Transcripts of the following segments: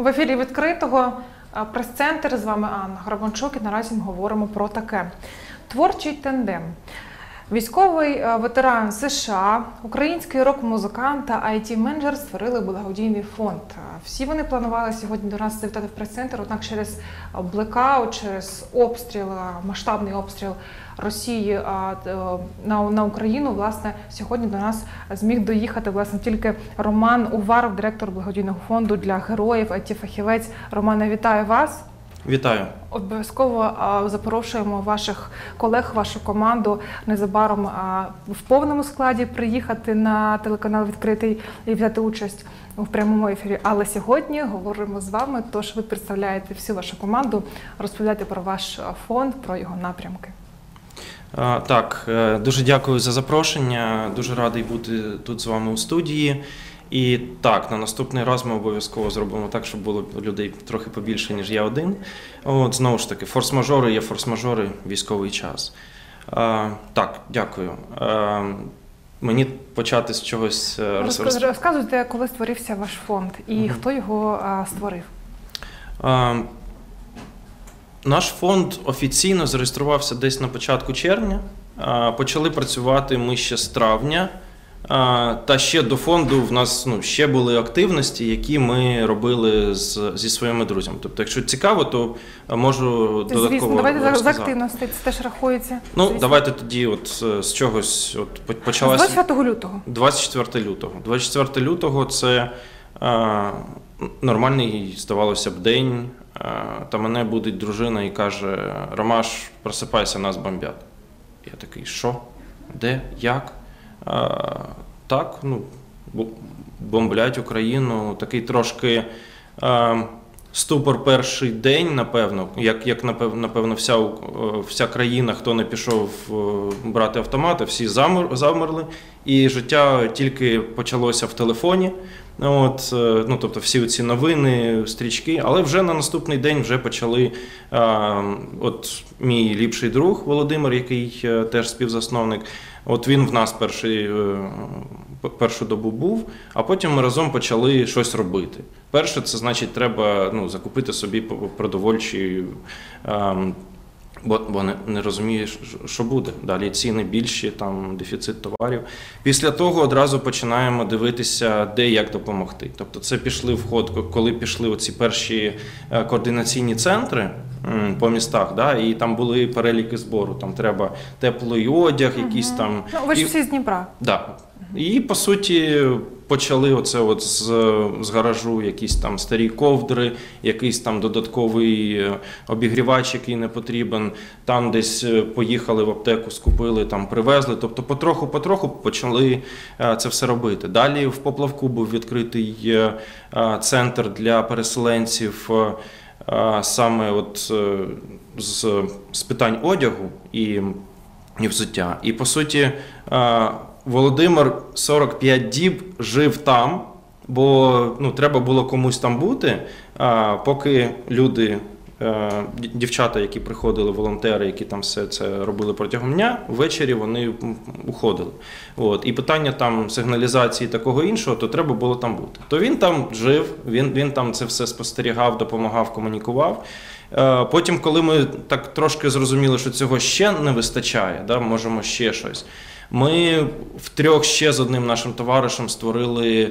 В ефірі відкритого прес-центр, з вами Анна Грабанчук, і наразі ми говоримо про таке. Творчий тандем. Військовий ветеран США, український рок-музикант та IT-менеджер створили благодійний фонд. Всі вони планували сьогодні до нас завітати в прес-центр, однак через блекаут, через обстріл, масштабний обстріл Росії на Україну, власне, сьогодні до нас зміг доїхати, власне, тільки Роман Уваров, директор благодійного фонду для героїв, IT-фахівець. Романе, вітаю вас. Вітаю. Обов'язково запрошуємо ваших колег, вашу команду незабаром в повному складі приїхати на телеканал «Відкритий» і взяти участь у прямому ефірі. Але сьогодні говоримо з вами, тож ви представляєте всю вашу команду, розповідайте про ваш фонд, про його напрямки. Так, дуже дякую за запрошення, дуже радий бути тут з вами у студії. І так, на наступний раз ми обов'язково зробимо так, щоб було людей трохи побільше, ніж я один. От, знову ж таки, форс-мажори є форс-мажори, військовий час. Так, дякую. Мені почати з чогось... Розказуйте, коли створився ваш фонд і хто його створив? Наш фонд офіційно зареєструвався десь на початку червня. Почали працювати ми ще з травня. Та ще до фонду в нас ще були активності, які ми робили зі своїми друзями. Тобто, якщо цікаво, то можу додатково розказати. Давайте з активності, це теж рахується. Давайте тоді з чогось почалася. 24 лютого. 24 лютого. 24 лютого – це нормальний, здавалося б, день. Та мене будить дружина і каже: «Ромаш, просипайся, нас бомбять». Я такий: «Що? Де? Як?» Так, бомблять Україну, такий трошки ступор перший день, напевно, як напевно, вся країна, хто не пішов брати автомати, всі замерли, і життя тільки почалося в телефоні. Тобто всі ці новини, стрічки, але вже на наступний день вже почали, мій ліпший друг Володимир, який теж співзасновник, він в нас першу добу був, а потім ми разом почали щось робити. Перше, це значить, треба закупити собі продовольчі, бо не розумієш, що буде. Далі ціни більші, там дефіцит товарів. Після того одразу починаємо дивитися, де і як допомогти. Тобто це пішли в ход, коли пішли оці перші координаційні центри по містах, і там були переліки збору. Там треба теплий одяг, якісь там... Ви ж всі з Дніпра. Так. І, по суті, почали з гаражу якісь там старі ковдри, якийсь там додатковий обігрівач, який не потрібен. Там десь поїхали в аптеку, скупили, там привезли. Тобто потроху почали це все робити. Далі в Поплавку був відкритий центр для переселенців, саме з питань одягу і взуття. І, по суті, Володимир 45 діб жив там, бо треба було комусь там бути, поки люди, дівчата, які приходили, волонтери, які там все це робили протягом дня, ввечері вони уходили. І питання там сигналізації і такого іншого, то треба було там бути. То він там жив, він там це все спостерігав, допомагав, комунікував. Потім, коли ми так трошки зрозуміли, що цього ще не вистачає, можемо ще щось, ми втрьох ще з одним нашим товаришем створили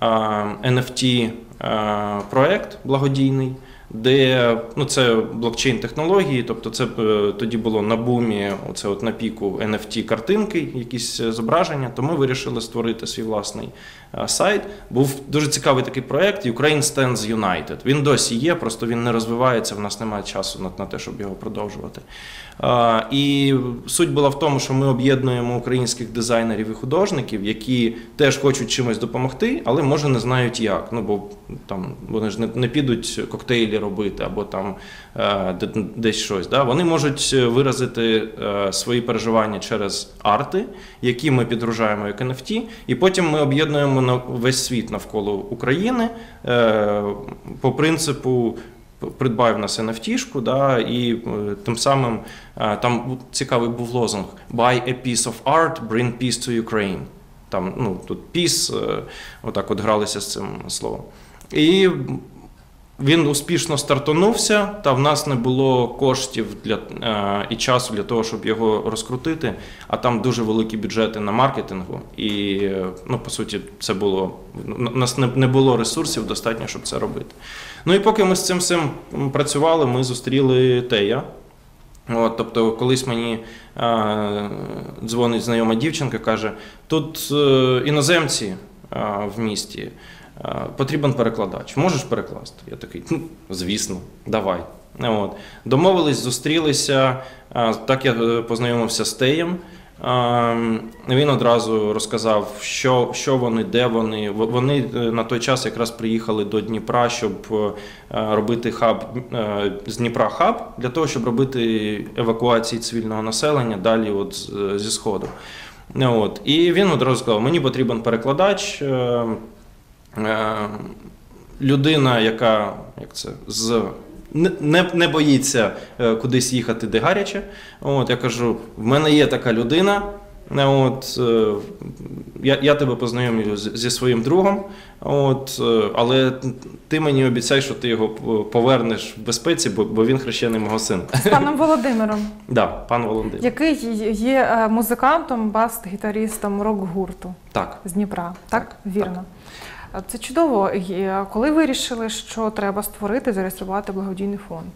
NFT-проект благодійний, де це блокчейн-технології, тобто це тоді було на бумі, на піку NFT-картинки, якісь зображення, то ми вирішили створити свій власний сайт. Був дуже цікавий такий проект Ukraine Stands United. Він досі є, просто він не розвивається, в нас немає часу на те, щоб його продовжувати. І суть була в тому, що ми об'єднуємо українських дизайнерів і художників, які теж хочуть чимось допомогти, але, може, не знають як. Бо там вони ж не підуть коктейлі робити або там десь щось. Вони можуть виразити свої переживання через арти, які ми підгружаємо як NFT, і потім ми об'єднуємо на весь світ навколо України по принципу придбай в нас NFT-шку, і тим самим там цікавий був лозунг «Buy a piece of art, bring peace to Ukraine». Там, тут peace, отак гралися з цим словом. І Він успішно стартанувся, та в нас не було коштів і часу для того, щоб його розкрутити, а там дуже великі бюджети на маркетингу. І, по суті, це було, у нас не було ресурсів достатньо, щоб це робити. Ну і поки ми з цим всім працювали, ми зустріли Тея. Тобто, колись мені дзвонить знайома дівчинка, каже, тут іноземці в місті, потрібен перекладач. Можеш перекласти? Я такий, звісно, давай. Домовились, зустрілися, так я познайомився з Теєм. Він одразу розказав, що вони, де вони. Вони на той час якраз приїхали до Дніпра, щоб робити хаб, з Дніпра хаб, для того, щоб робити евакуації цивільного населення далі зі Сходу. І він одразу сказав, мені потрібен перекладач, людина, яка не боїться кудись їхати, де гаряче. Я кажу, в мене є така людина, я тебе познайомлю зі своїм другом, але ти мені обіцяй, що ти його повернеш в безпеці, бо він хрещений мого сина. З паном Володимиром. Так, пан Володимир. Який є музикантом, бас-гітарістом рок-гурту. Так. З Дніпра, так? Вірно. Так. Це чудово. Коли вирішили, що треба створити, зареєструвати благодійний фонд?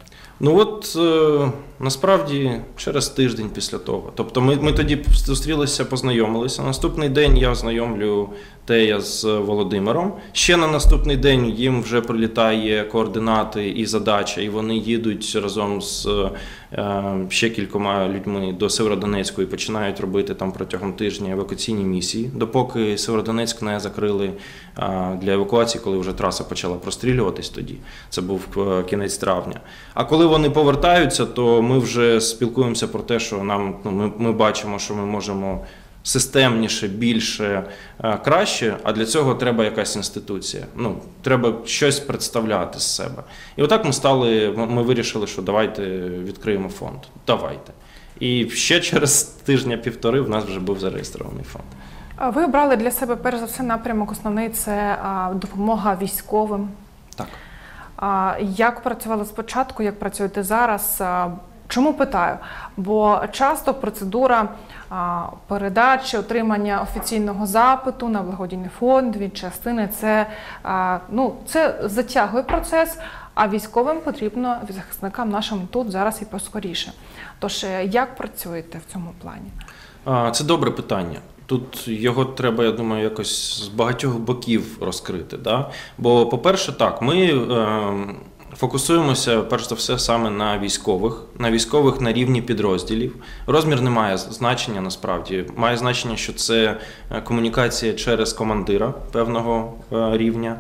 Насправді, через тиждень після того. Тобто ми тоді зустрілися, познайомилися. Наступний день я знайомлю Тея з Володимиром. Ще на наступний день їм вже прилітає координати і задача, і вони їдуть разом з ще кількома людьми до Сєвєродонецьку і починають робити там протягом тижня евакуаційні місії, допоки Сєвєродонецьк не закрили для евакуації, коли вже траса почала прострілюватись тоді. Це був кінець травня. А коли вони повертаються, то ми вже спілкуємося про те, що ми бачимо, що ми можемо системніше, більше, краще, а для цього треба якась інституція. Треба щось представляти з себе. І отак ми вирішили, що давайте відкриємо фонд. Давайте. І ще через тижня-півтори в нас вже був зареєстрований фонд. Ви обрали для себе, перш за все, напрямок основний – це допомога військовим. Так. Як працювали спочатку, як працюєте зараз? Чому питаю? Бо часто процедура передачі, отримання офіційного запиту на благодійний фонд від частини – це затягує процес, а військовим потрібно, захисникам нашим тут зараз і поскоріше. Тож, як працюєте в цьому плані? Це добре питання. Тут його треба, я думаю, якось з багатьох боків розкрити. Да? Бо, по-перше, так, ми фокусуємося, перш за все, саме на військових на рівні підрозділів. Розмір не має значення, насправді. Має значення, що це комунікація через командира певного рівня.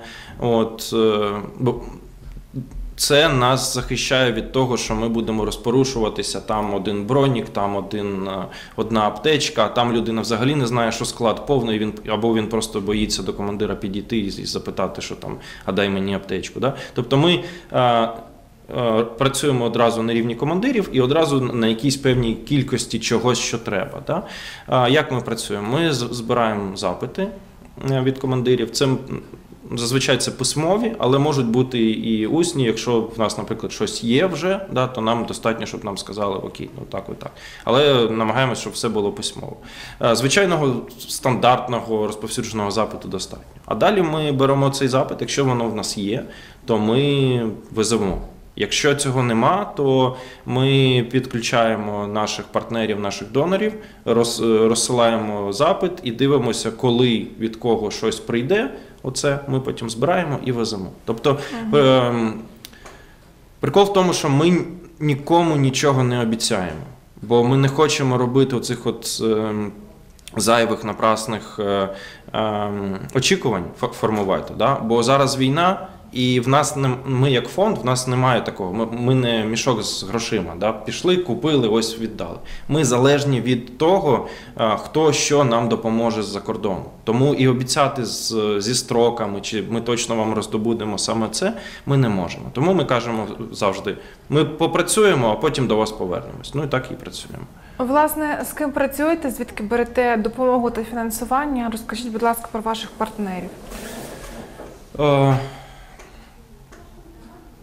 Це нас захищає від того, що ми будемо розпорушуватися, там один бронік, там одна аптечка, а там людина взагалі не знає, що склад повний, або він просто боїться до командира підійти і запитати, що там, а дай мені аптечку. Да? Тобто ми працюємо одразу на рівні командирів і одразу на якійсь певній кількості чогось, що треба. Да? Як ми працюємо? Ми збираємо запити від командирів. Зазвичай це письмові, але можуть бути і усні. Якщо в нас, наприклад, щось є вже, то нам достатньо, щоб нам сказали, окей, так. Але намагаємося, щоб все було письмово. Звичайного стандартного розповсюдженого запиту достатньо. А далі ми беремо цей запит, якщо воно в нас є, то ми веземо. Якщо цього нема, то ми підключаємо наших партнерів, наших донорів, розсилаємо запит і дивимося, коли від кого щось прийде. Оце ми потім збираємо і веземо. Тобто прикол в тому, що ми нікому нічого не обіцяємо, бо ми не хочемо робити оцих зайвих, напрасних очікувань формувати. Да? Бо зараз війна, і ми як фонд, в нас немає такого, ми не мішок з грошима, да? Пішли, купили, ось віддали. Ми залежні від того, хто що нам допоможе з-за кордону. Тому і обіцяти зі строками, чи ми точно вам роздобудемо саме це, ми не можемо. Тому ми кажемо завжди, ми попрацюємо, а потім до вас повернемось. І так і працюємо. Власне, з ким працюєте, звідки берете допомогу та фінансування? Розкажіть, будь ласка, про ваших партнерів.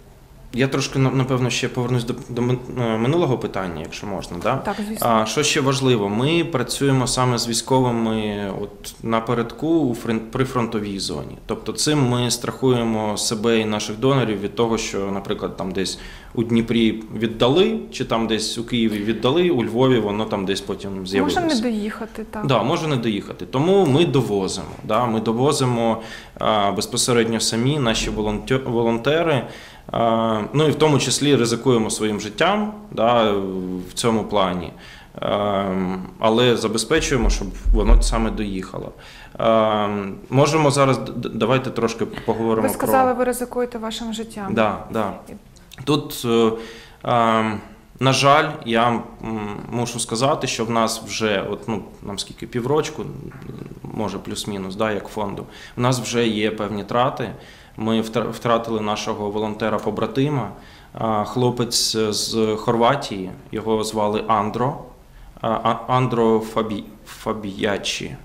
Я трошки, напевно, ще повернусь до минулого питання, якщо можна. Да? Так, звісно. Що ще важливо? Ми працюємо саме з військовими от, напередку у прифронтовій зоні. Тобто цим ми страхуємо себе і наших донорів від того, що, наприклад, там десь у Дніпрі віддали, чи там десь у Києві віддали, у Львові воно там десь потім з'явилося. Може не доїхати, так. Да, може не доїхати. Тому ми довозимо. Да? Ми довозимо безпосередньо самі, наші волонтери. Ну і в тому числі ризикуємо своїм життям, да, в цьому плані, але забезпечуємо, щоб воно саме доїхало. Можемо зараз, давайте трошки поговоримо Ви сказали, ви ризикуєте вашим життям. Да, да. Тут, на жаль, я мушу сказати, що в нас вже, от, ну, нам скільки, піврочку, може плюс-мінус, да, як фонду, в нас вже є певні трати. Ми втратили нашого волонтера-побратима, хлопець з Хорватії, його звали Андро, Андро Фабіячі.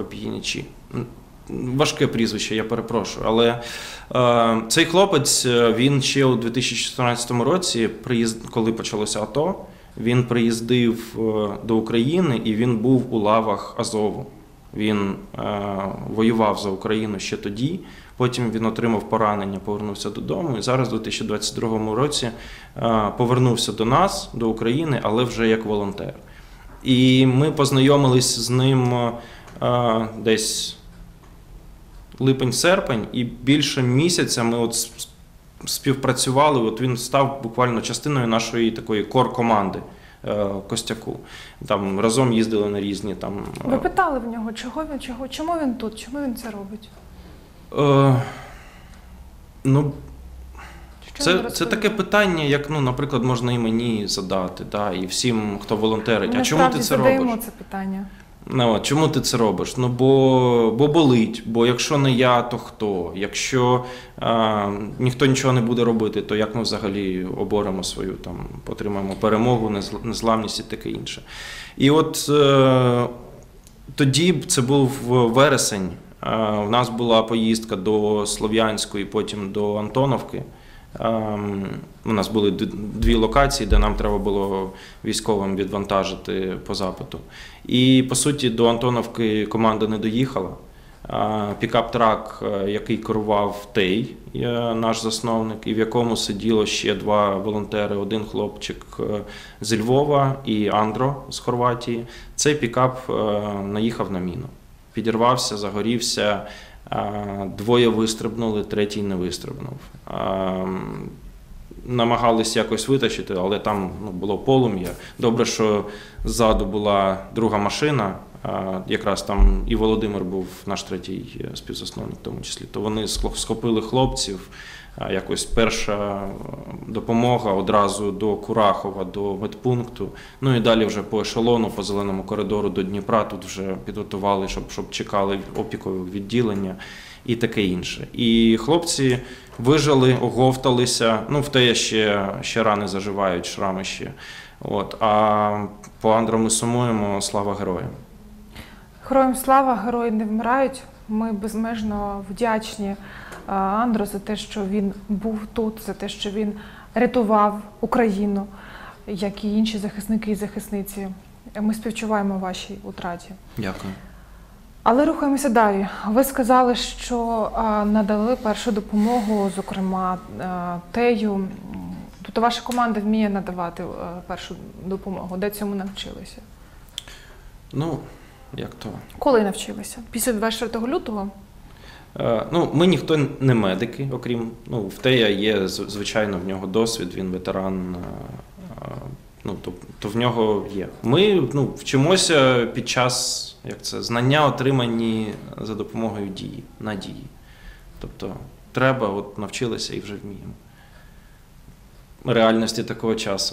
Важке прізвище, я перепрошую, але цей хлопець, він ще у 2014 році, коли почалося АТО, він приїздив до України і він був у лавах Азову. Він воював за Україну ще тоді, потім він отримав поранення, повернувся додому і зараз у 2022 році повернувся до нас, до України, але вже як волонтер. І ми познайомились з ним десь липень-серпень, і більше місяця ми от співпрацювали, от він став буквально частиною нашої такої кор-команди Костяку. Там разом їздили на різні там. Ви питали в нього, чому він тут, чому він це робить? Ну, це таке питання, як, ну, наприклад, можна і мені задати, да, і всім, хто волонтерить. А чому ти це робиш? Задаємо це питання. Ну, чому ти це робиш? Ну, бо болить, бо якщо не я, то хто? Якщо ніхто нічого не буде робити, то як ми взагалі оборемо свою, там, отримаємо перемогу, незламність і таке інше. І от тоді, це був вересень, у нас була поїздка до Слов'янської, потім до Антоновки. У нас були дві локації, де нам треба було військовим відвантажити по запиту. І, по суті, до Антоновки команда не доїхала. Пікап-трак, який керував Тей, наш засновник, і в якому сиділо ще два волонтери, один хлопчик зі Львова і Андро з Хорватії, цей пікап наїхав на міну. Підірвався, загорівся. Двоє вистрибнули, третій не вистрибнув. Намагались якось витащити, але там, ну, було полум'я. Добре, що ззаду була друга машина, якраз там і Володимир був наш третій співзасновник в тому числі. То вони схопили хлопців, якось перша допомога одразу до Курахова, до медпункту. Ну і далі вже по ешелону, по зеленому коридору до Дніпра тут вже підготували, щоб чекали опікові відділення і таке інше. І хлопці вижили, оговталися. Ну, в те ще рани заживають, шрами ще. От. А по Андро ми сумуємо, слава героям. Героям слава, герої не вмирають. Ми безмежно вдячні Андро за те, що він був тут, за те, що він рятував Україну, як і інші захисники і захисниці. Ми співчуваємо вашій утраті. Дякую. Але рухаємося далі. Ви сказали, що надали першу допомогу, зокрема, Тею. Тобто ваша команда вміє надавати першу допомогу. Де цьому навчилися? Ну, як то? Коли навчилися? Після 24 лютого? Ну, ми ніхто не медики, окрім, ну, в Тея є, звичайно, в нього досвід, він ветеран, ну, то в нього є. Ми, ну, вчимося під час, як це, знання отримані за допомогою дії, надії. Тобто треба, от навчилися і вже вміємо. Реальності такого часу.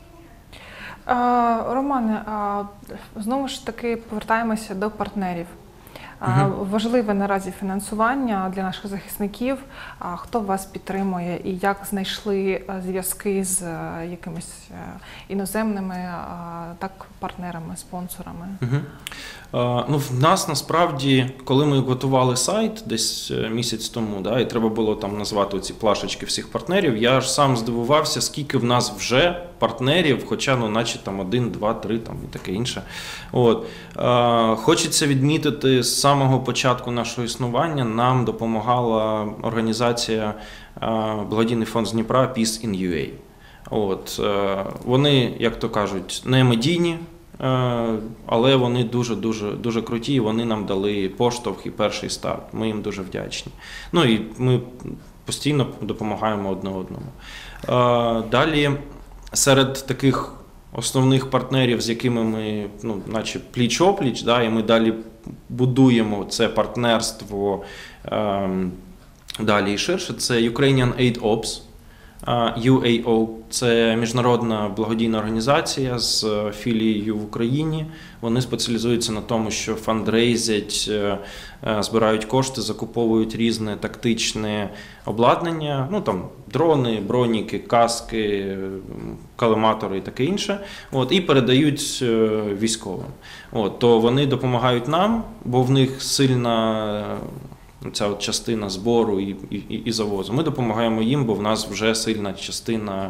Романе, знову ж таки повертаємося до партнерів. Важливе наразі фінансування для наших захисників. Хто вас підтримує і як знайшли зв'язки з якимись іноземними так, партнерами, спонсорами? Ну, в нас насправді, коли ми готували сайт десь місяць тому, да, і треба було там назвати ці плашечки всіх партнерів, я ж сам здивувався, скільки в нас вже партнерів, хоча, ну, наче там 1, 2, 3 там, і таке інше. От. Хочеться відмітити, з самого початку нашого існування нам допомагала організація благодійний фонд з Дніпра Peace in UA. От. Вони, як то кажуть, не медійні, але вони дуже круті, і вони нам дали поштовх і перший старт. Ми їм дуже вдячні. Ну і ми постійно допомагаємо одне одному. Далі, серед таких основних партнерів, з якими ми, ну, наче пліч-опліч, да, і ми далі будуємо це партнерство далі і ширше, це Ukrainian Aid Ops. UAO – це міжнародна благодійна організація з філією в Україні. Вони спеціалізуються на тому, що фандрейзять, збирають кошти, закуповують різне тактичне обладнання, ну там дрони, броніки, каски, калиматори і таке інше, от, і передають військовим. От, то вони допомагають нам, бо в них сильна ця от частина збору і завозу. Ми допомагаємо їм, бо в нас вже сильна частина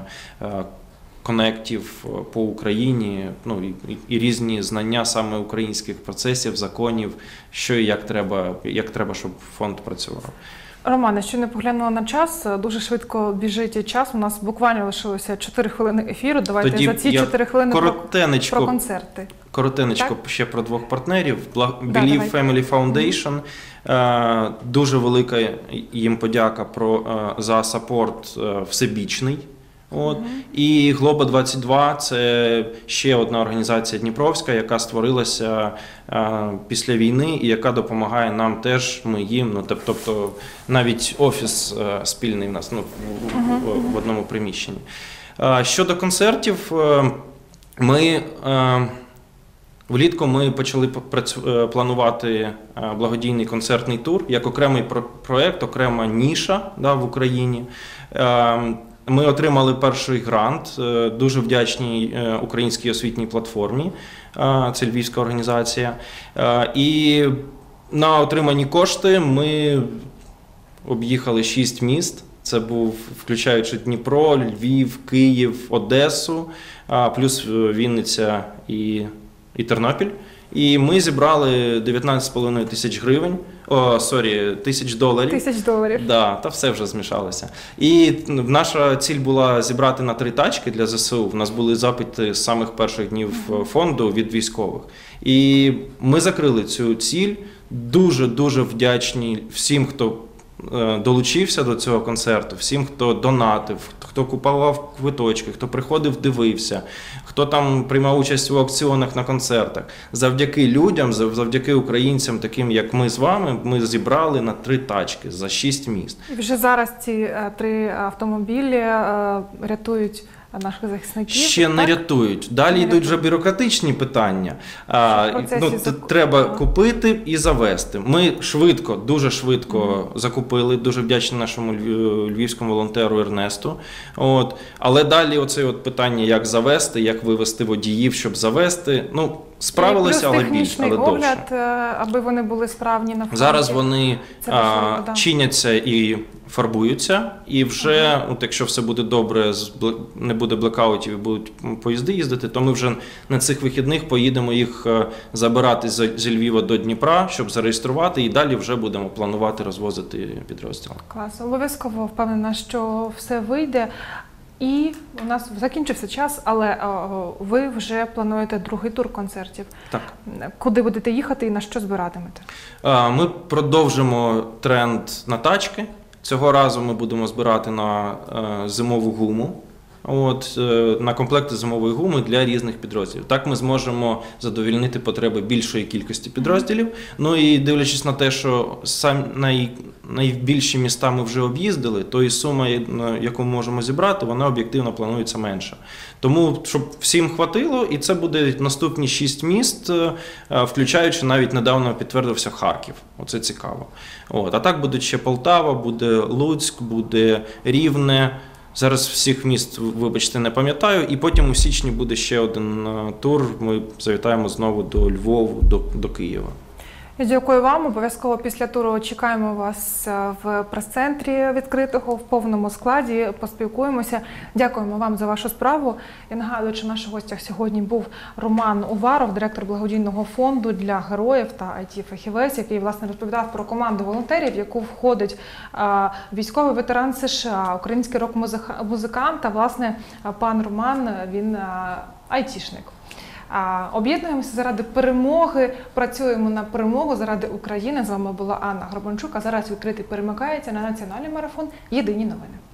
конектів по Україні, ну, і різні знання саме українських процесів, законів, що і як треба, щоб фонд працював. Романе, що не поглянула на час, дуже швидко біжить час. У нас буквально лишилося 4 хвилини ефіру. Давайте тоді за ці 4 хвилини про концерти. Коротенечко ще про двох партнерів. Believe Family Foundation. Дуже велика їм подяка за сапорт всебічний. От. І Глоба 22 – це ще одна організація дніпровська, яка створилася після війни і яка допомагає нам теж, ми їм, ну, тобто навіть офіс спільний в нас, ну, в одному приміщенні. Щодо концертів, влітку ми почали планувати благодійний концертний тур як окремий проєкт, окрема ніша, да, в Україні. Ми отримали перший грант, дуже вдячній українській освітній платформі, це львівська організація. І на отримані кошти ми об'їхали 6 міст. Це був, включаючи Дніпро, Львів, Київ, Одесу, плюс Вінниця і Тернопіль. І ми зібрали 19,5 тисяч гривень, тисяч доларів. $1000. Да, та все вже змішалося. І наша ціль була зібрати на 3 тачки для ЗСУ. У нас були запити з самих перших днів фонду від військових. І ми закрили цю ціль. Дуже вдячні всім, хто долучився до цього концерту, всім, хто донатив, хто купував квиточки, хто приходив, дивився, хто там приймав участь у аукціонах на концертах. Завдяки людям, завдяки українцям, таким як ми з вами, ми зібрали на 3 тачки за 6 міст. І вже зараз ці 3 автомобілі рятують наших захисників. Ще не рятують. Далі йдуть вже бюрократичні питання. Треба купити і завести. Ми дуже швидко закупили, дуже вдячні нашому львівському волонтеру Ернесту. От. Але далі оце питання, як завести, як вивести водіїв, щоб завести. Ну, справилися, але більше, але довше. Огляд, аби вони були справні на фронті. Зараз вони чиняться і фарбуються, і вже, якщо все буде добре, не буде блекаутів і будуть поїзди їздити, то ми вже на цих вихідних поїдемо їх забирати зі Львова до Дніпра, щоб зареєструвати, і далі вже будемо планувати розвозити підрозділ. Клас. Обов'язково впевнена, що все вийде. І у нас закінчився час, але ви вже плануєте другий тур концертів. Так. Куди будете їхати і на що збиратимете? Ми продовжимо тренд на тачки. Цього разу ми будемо збирати на зимову гуму. На комплекти зимової гуми для різних підрозділів. Так ми зможемо задовольнити потреби більшої кількості підрозділів. Ну і дивлячись на те, що найбільші міста ми вже об'їздили, то і сума, яку ми можемо зібрати, вона об'єктивно планується менша. Тому, щоб всім хватило, і це буде наступні 6 міст, включаючи навіть недавно підтвердився Харків. Оце цікаво. А так буде ще Полтава, буде Луцьк, буде Рівне, Зараз всіх міст, вибачте, не пам'ятаю. І потім у січні буде ще один тур. Ми завітаємо знову до Львову, до Києва. Я дякую вам. Обов'язково після туру чекаємо вас в прес-центрі відкритого в повному складі. Поспілкуємося. Дякуємо вам за вашу справу. Я нагадую, що в наших гостях сьогодні був Роман Уваров, директор благодійного фонду для героїв та IT-фахівець, який, власне, розповідав про команду волонтерів, в яку входить військовий ветеран США, український рок-музикант та, власне, пан Роман, він айтішник. Об'єднуємося заради перемоги, працюємо на перемогу заради України. З вами була Анна Грабанчук, а зараз відкритий перемикається на національний марафон «Єдині новини».